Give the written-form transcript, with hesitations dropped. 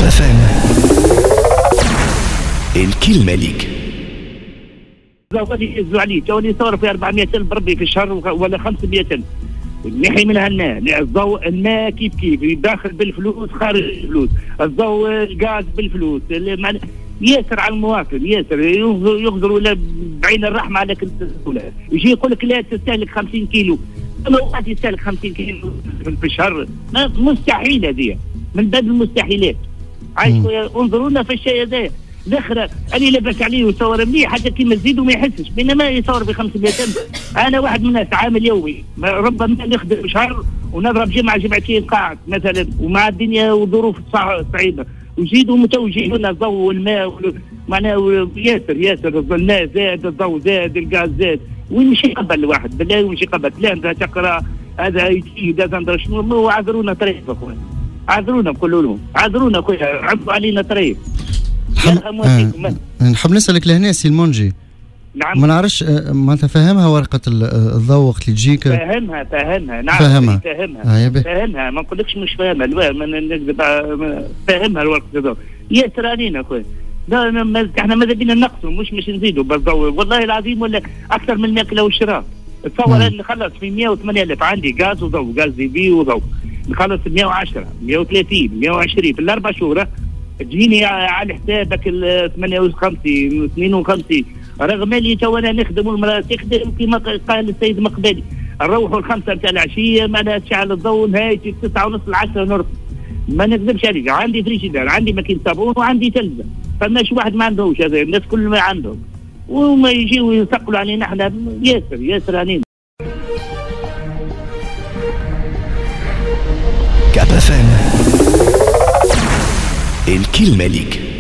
FM. الكلمة ليك. غادي يهزوا عليه توني يصور في 400,000 بربي في الشهر ولا 500,000. نحي منها الضوء، الماء كيف داخل بالفلوس خارج الفلوس، الضوء الغاز بالفلوس، ياسر على المواطن، ياسر يغزروا بعين الرحمه على كل الدوله. يجي يقول لك لا تستهلك 50 كيلو، ما واحد يستهلك 50 كيلو في الشهر؟ مستحيل هذه، من باب المستحيلات. عايش انظرونا في الشيء هذا. الاخر اللي لبس عليه ويصور مليح حتى كيما تزيد وما يحسش، بينما يصور ب 500,000. انا واحد من الناس عامل يومي ربما نخدم شهر ونضرب جمعتين قاعد مثلا، ومع الدنيا وظروف صعيبه، ويزيدوا متوجهين الضوء والماء معناها ياسر الماء زاد، الضوء زاد، الغاز زاد. وين مشي قبل الواحد بالله؟ وين مشي قبل؟ لا انت تقرا هذا يجي هذا ندري شنو. عذرونا طريق اخوان، عذرونا، نقولوا لهم عذرونا خويا، عرضوا علينا طريق. نحب نسألك لهنا سي المونجي. نعم. ما نعرفش معناتها فاهمها ورقة الضوء وقت اللي تجيك؟ فاهمها نعم. فاهمها ما نقولكش مش فاهمها، ما نكذب، فاهمها الورقة الضوء. ياسر علينا خويا. احنا ماذا بينا نقصوا مش نزيدوا بالضوء والله العظيم، ولا اكثر من الماكله والشراء. تصور نخلص في 108,000 عندي غاز وضوء، غاز دي بي وضوء، نخلص 110 130 120 في الاربع شهور. تجيني على حسابك ال 58 52، رغم اللي تو انا نخدم والمراه تخدم كما قال السيد مقبلي، نروحوا الخمسه نتاع العشيه معناها تشعل الضوء نهايتي 9:30 10 نرقد. ما نكذبش عليك، عندي فريجيدار، عندي ماكينه صابون، وعندي تلفزه. فماش واحد ما عندهوش، هذا الناس كل ما عندهم، وما يجيو يثقلوا علينا احنا. ياسر علينا. كاب FM. الكلمة ليك.